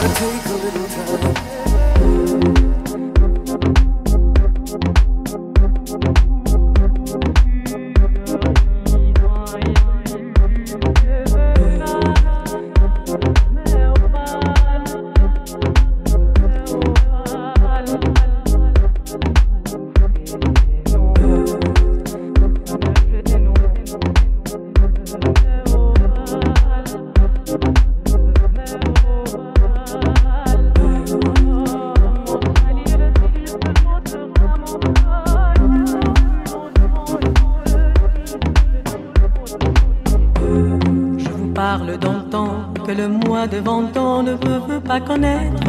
take a little time. Parle dans le temps que le moi de 20 ans ne veut pas connaître.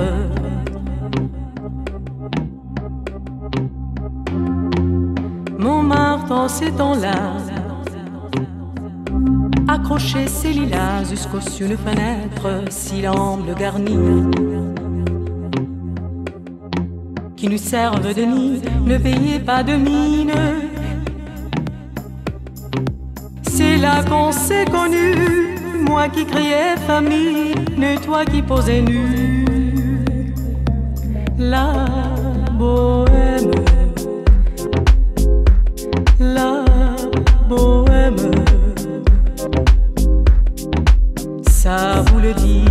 Montmartre en ces temps-là accrochait ses lilas jusqu'au-dessus de fenêtre, si l'amble garni qui nous servent de nid, ne payez pas de mine. C'est là qu'on s'est connus, moi qui criais famille, et toi qui posais nu. La bohème, la bohème, ça vous le dit,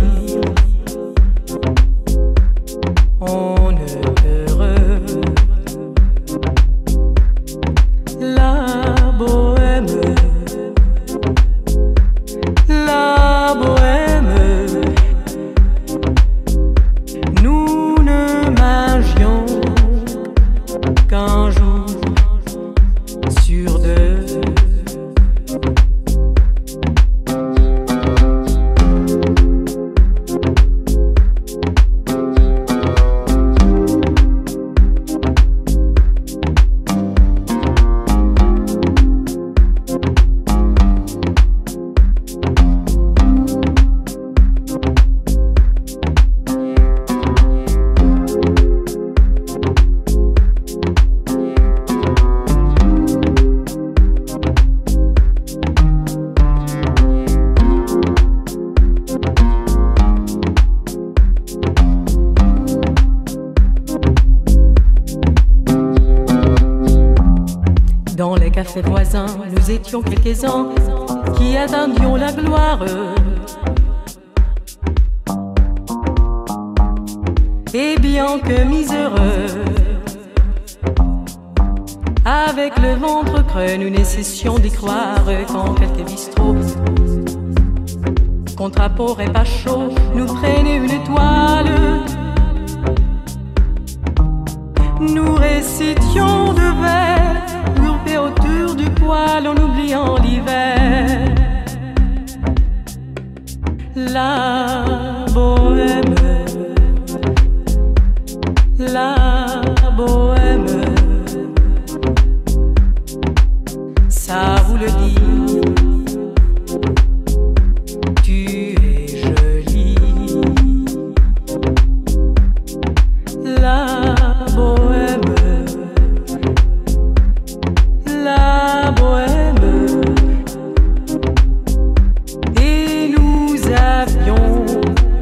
on ne heureux. La bohème, la bohème, nous ne mangions qu'un jour sur deux. Dans les cafés voisins, nous étions quelques-uns qui attendions la gloire. Et bien que miséreux, avec le ventre creux, nous ne cessions d'y croire quand quelques bistrots, contre apport et pas chaud, nous prenaient une toile. Nous récitions de vers groupés autour du poêle en oubliant l'hiver. La bohème, la bohème, ça vous le dit, tu es jolie. La bohème, la bohème, et nous avions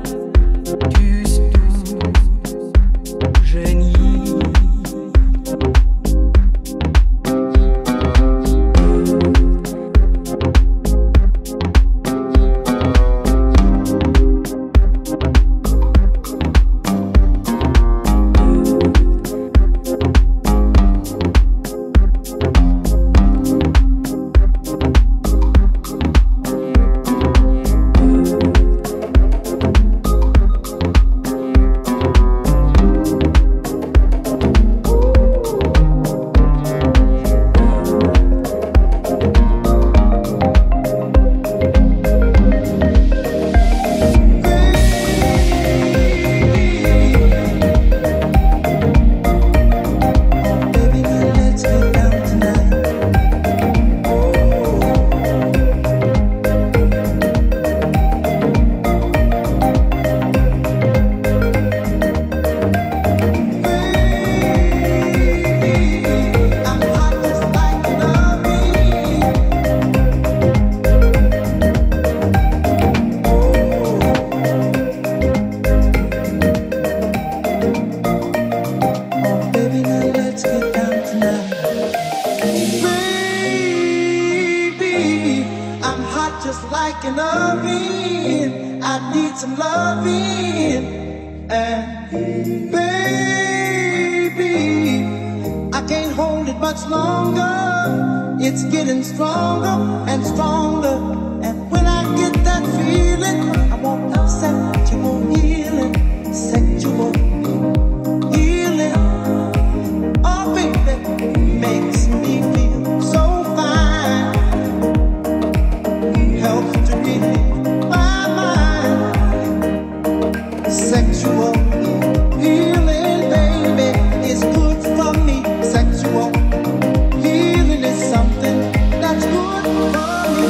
some loving, and baby, I can't hold it much longer. It's getting stronger and stronger, and when I get that feeling, I want sexual healing, sexual healing. Oh, baby, makes me feel so fine, helps to relieve my mind. Sexual healing, baby, is good for me. Sexual healing is something that's good for me.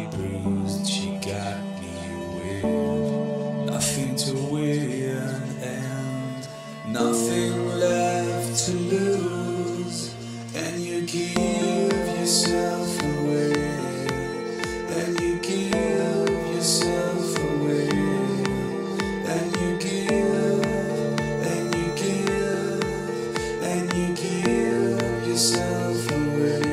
bruised, she got me with nothing to win and nothing left to lose. And you give yourself away, and you give yourself away, and you give, and you give, and you give yourself away.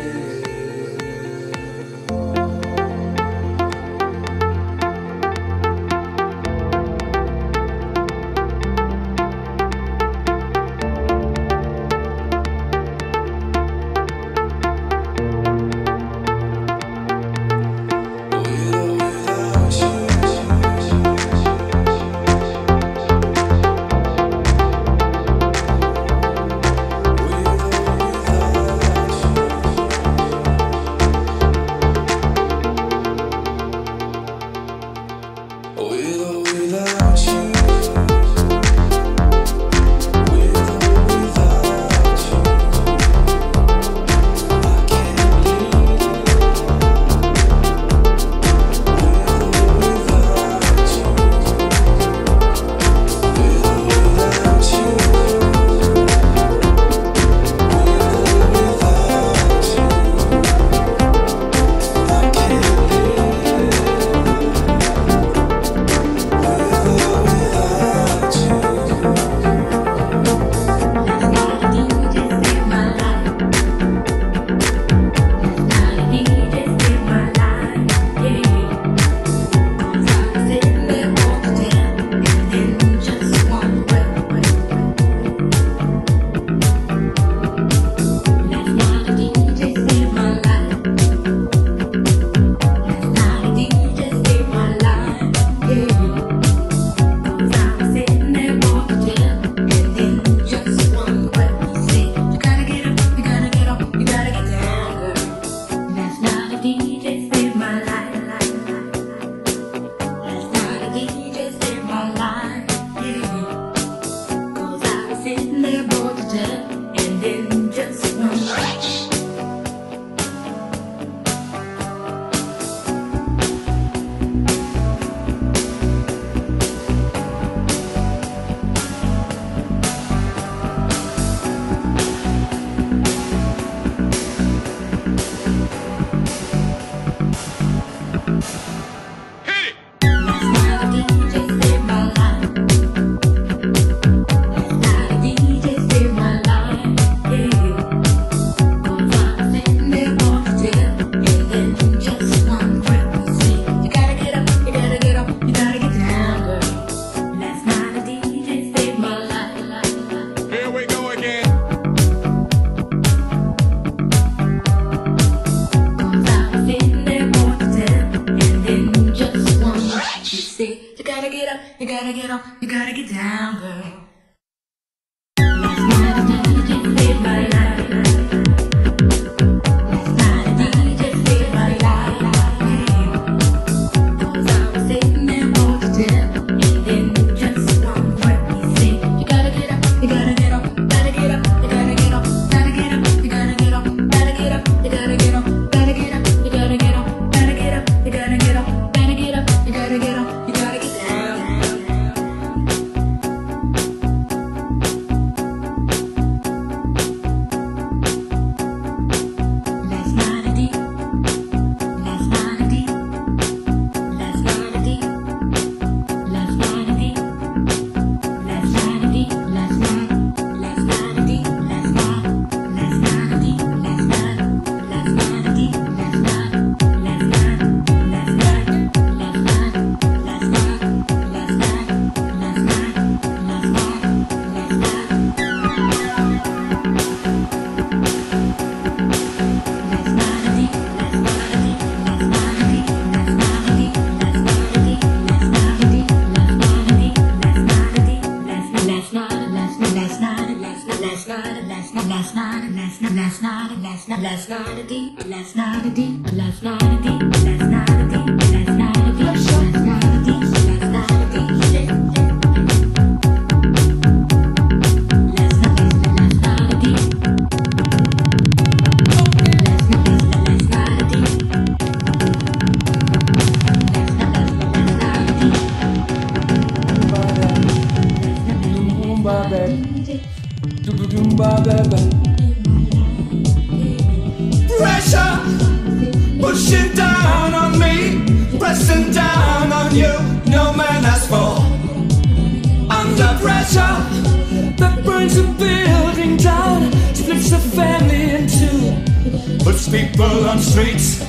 pushing down on me, pressing down on you. No man has fall. Under pressure that burns a building down, splits a family in two, puts people on streets.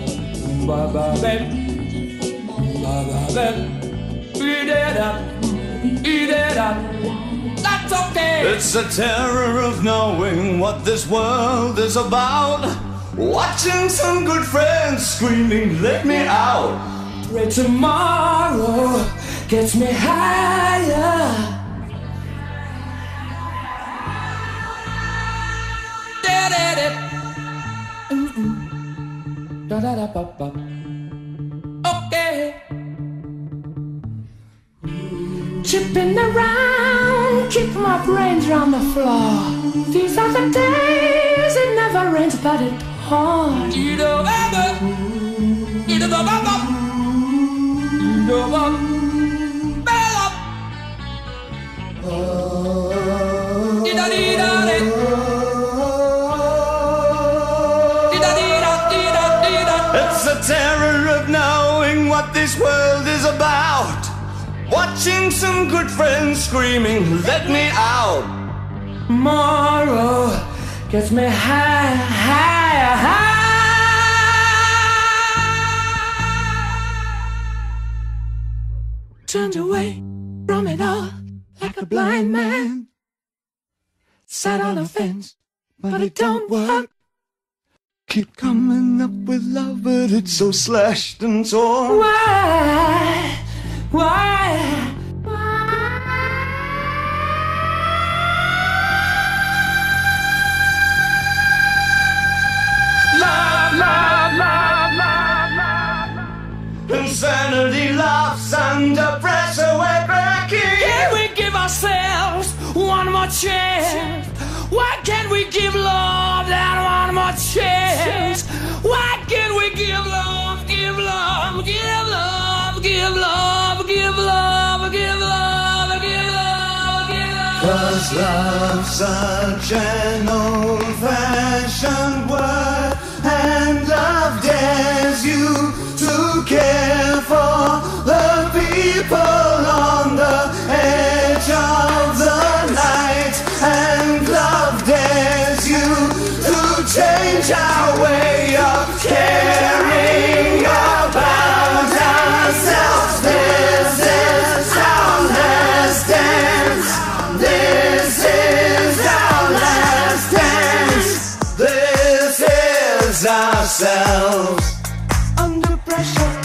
Eat it up, eat it up. That's okay. It's the terror of knowing what this world is about. Watching some good friends screaming, let me out. Pray tomorrow gets me higher. Okay. Chipping around, keep my brains on the floor. These are the days it never rains, but it pours. It's the terror of knowing what this world is about. Watching some good friends screaming, let me out. Tomorrow gets me higher, higher, higher. Turned away from it all like a blind man. Sat on a fence, but it don't work. Keep coming up with love, but it's so slashed and torn. Why? Why? Love, love, love, love, love. Insanity laughs under pressure, we're breaking. Can we give ourselves one more chance? Why can't we give love that one more chance? Why can't we give love, give love, give love, give love, give love, give love, give love, give love? 'Cause love's such an old-fashioned word, and love dares you to care for the people on the edge of the night, and love dares you to change our way of caring about ourselves. This is our last dance. This is our last dance. This is ourselves. Under pressure.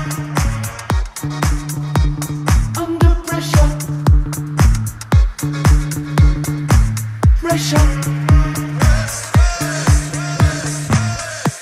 Under pressure. Pressure.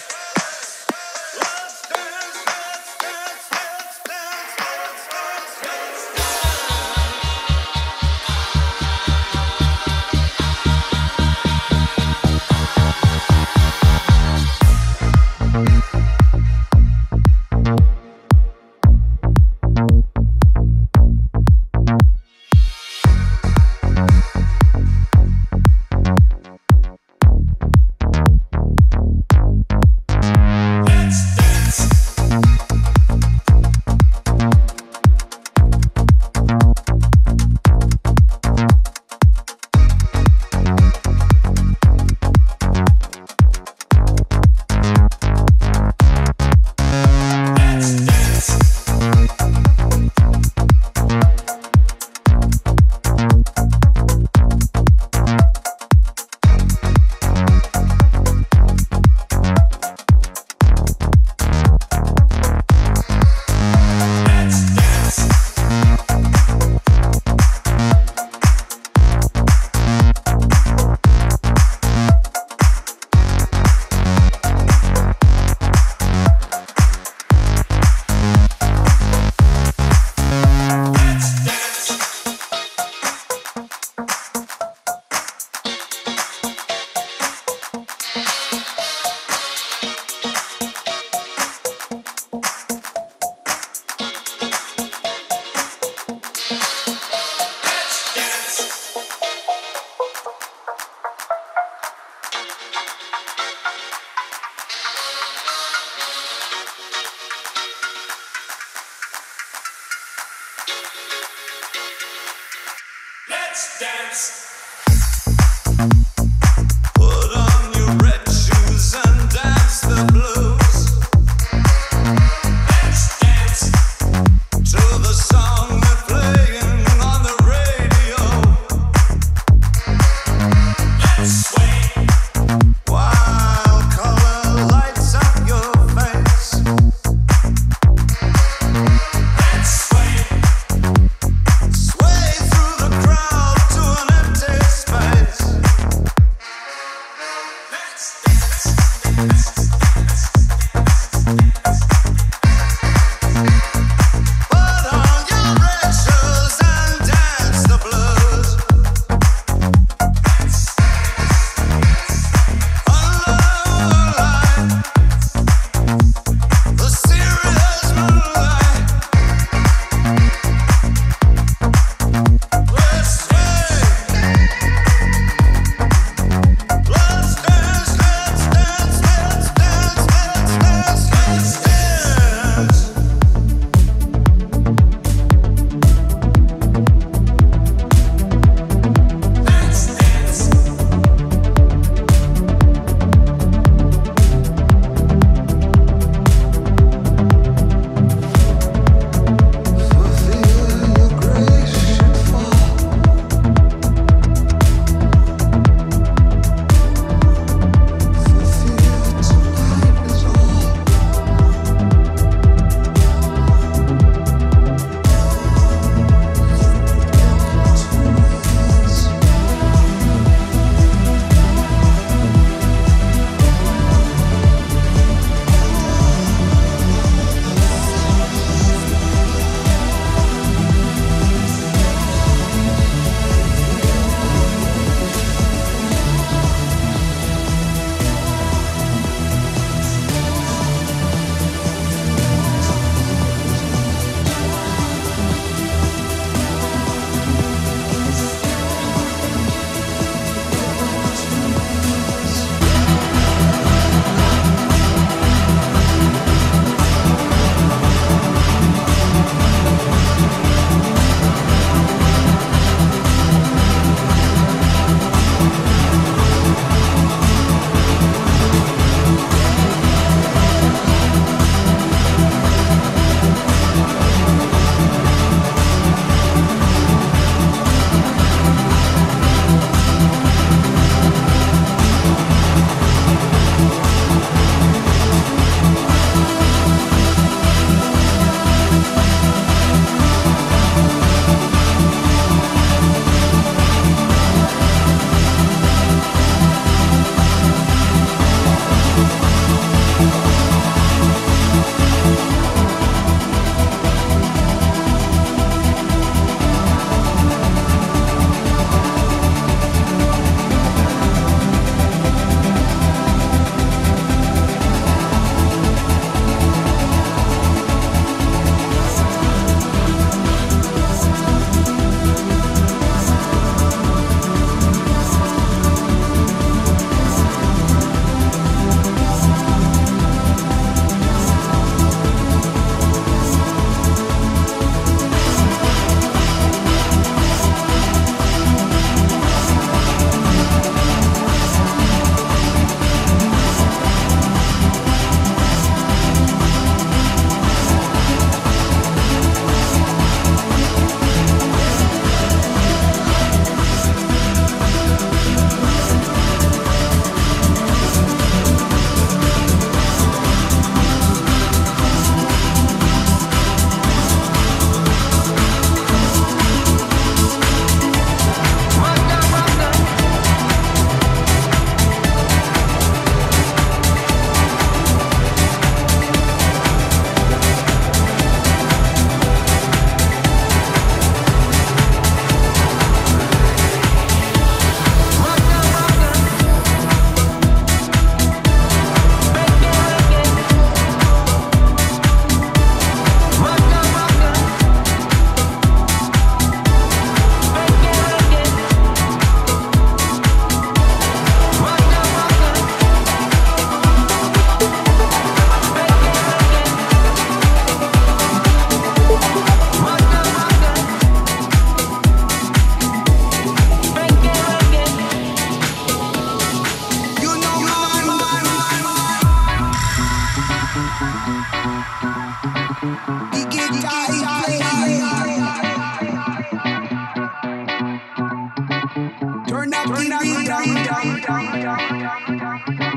Sway through the crowd to an empty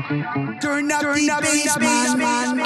Turn up the bass, man.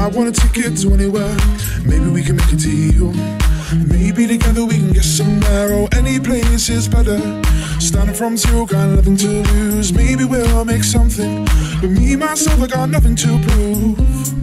I want a ticket to anywhere. Maybe we can make a deal. Maybe together we can get somewhere. Oh, any place is better. Starting from zero, got nothing to lose. Maybe we'll make something. But me, myself, I got nothing to prove.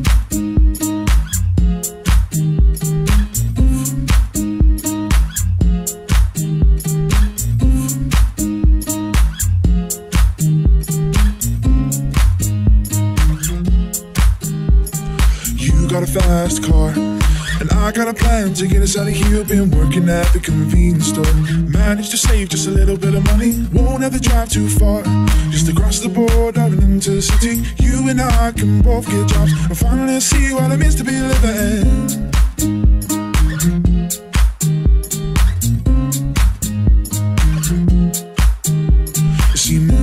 Got a fast car, and I got a plan to get us out of here. Been working at the convenience store. Managed to save just a little bit of money. Won't have to drive too far. Just across the border and into the city. You and I can both get jobs and finally see what it means to be living. See me.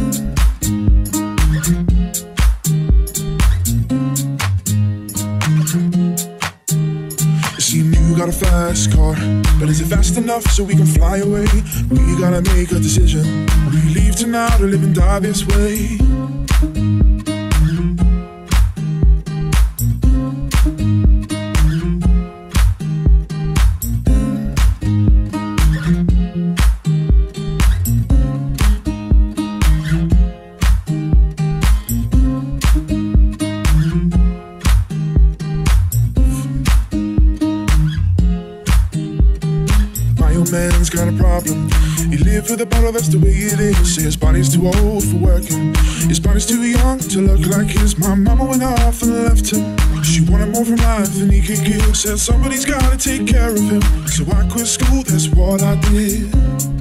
Got a fast car, but is it fast enough so we can fly away? We gotta make a decision. We leave tonight or live and die this way. Man's got a problem. He lived with a bottle, that's the way it is. Say his body's too old for working. His body's too young to look like his. My mama went off and left him. She wanted more from life than he could give. Said somebody's gotta take care of him. So I quit school, that's what I did.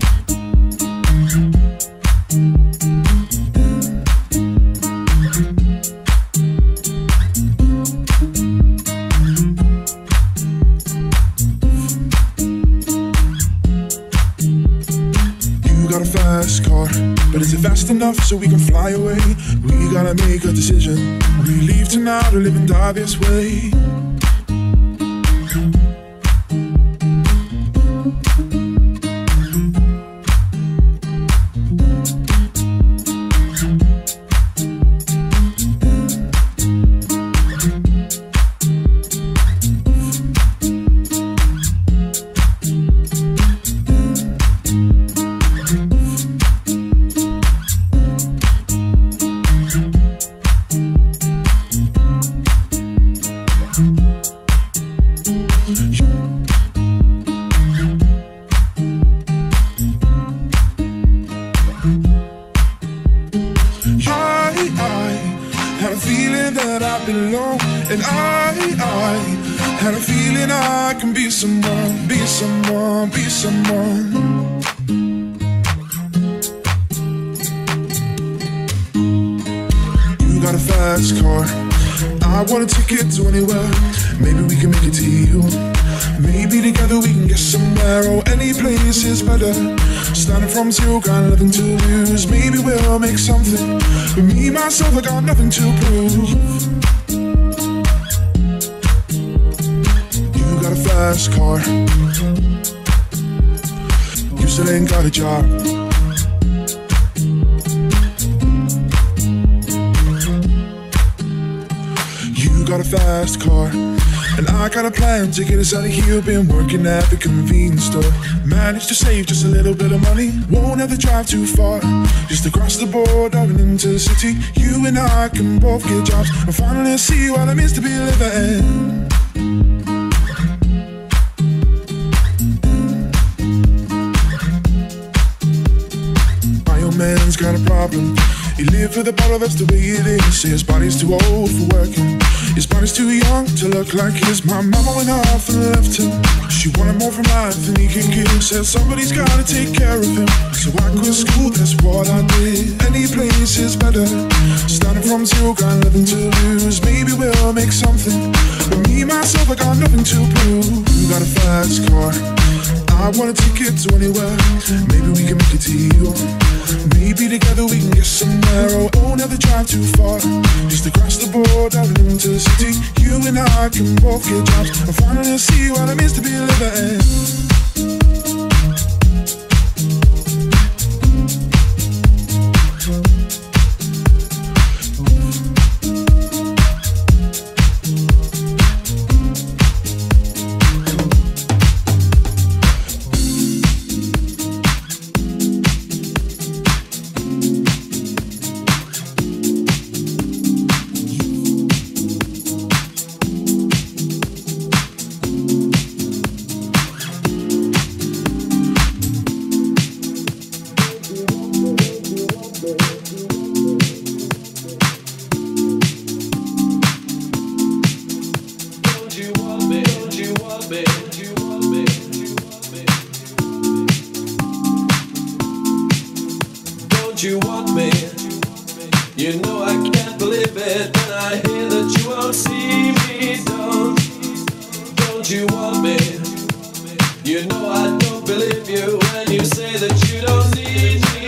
Fast car, but is it fast enough so we can fly away? We gotta make a decision. We leave tonight or live and die this way. Had a feeling that I belong, and I had a feeling I can be someone, be someone, be someone. You got a fast car, I want a ticket to anywhere. Maybe we can make a deal. Maybe together we can get somewhere. Oh, any place is better. Starting from zero, got nothing to lose. Maybe we'll make something. But me, myself, I got nothing to prove. You got a fast car. You still ain't got a job. You got a fast car, and I got a plan to get us out of here. Been working at the convenience store. Managed to save just a little bit of money. Won't have to drive too far. Just across the border and into the city. You and I can both get jobs and finally see what it means to be living. My old man's got a problem. He lived with a bottle, that's the way it is. Say his body's too old for working. His body's too young to look like his. My mama went off and left him. She wanted more from life than he could give. Said somebody's gotta take care of him. So I quit school, that's what I did. Any place is better. Starting from zero, got nothing to lose. Maybe we'll make something. But me, myself, I got nothing to prove. You got a fast car, I want a ticket to anywhere. Maybe we can make a deal. Maybe together we can get somewhere. Oh, won't have to drive too far. Just across the border and into the city. You and I can both get jobs and finally see what it means to be living. Don't you want me? You know I can't believe it when I hear that you won't see me. Don't you want me? You know I don't believe you when you say that you don't need me.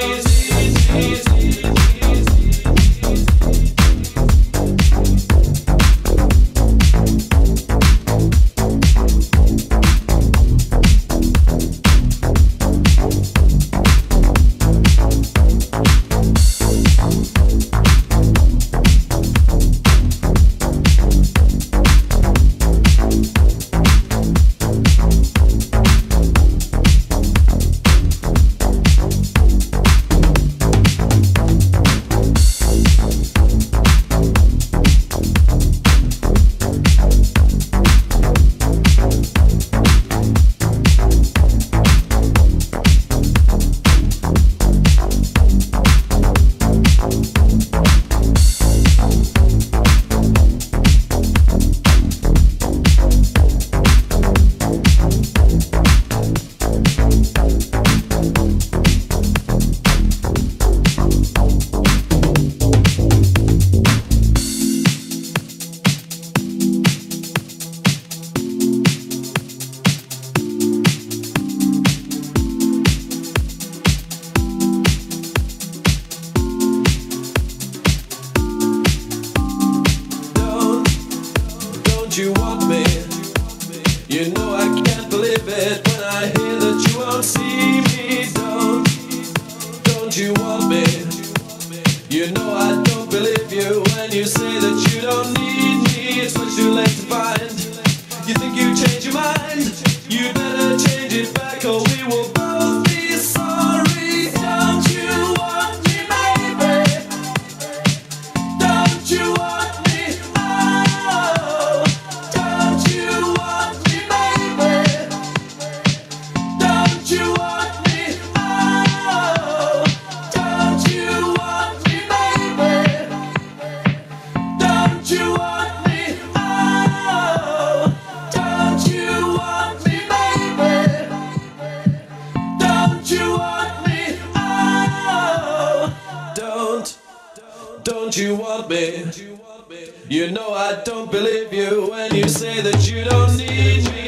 Don't you want me? You know I don't believe you when you say that you don't need me.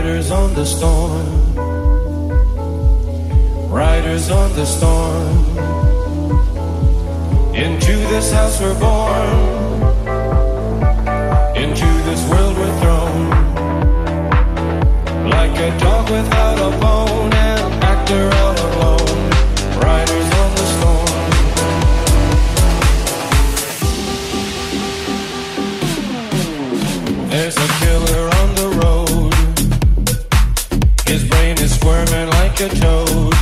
Riders on the storm, riders on the storm. Into this house we're born, into this world we're thrown. Like a dog without a bone, an actor all alone. Riders on the storm. There's a killer on the road. His brain is squirming like a toad.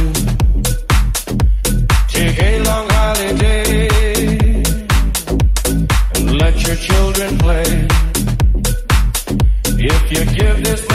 Take a long holiday and let your children play. If you give this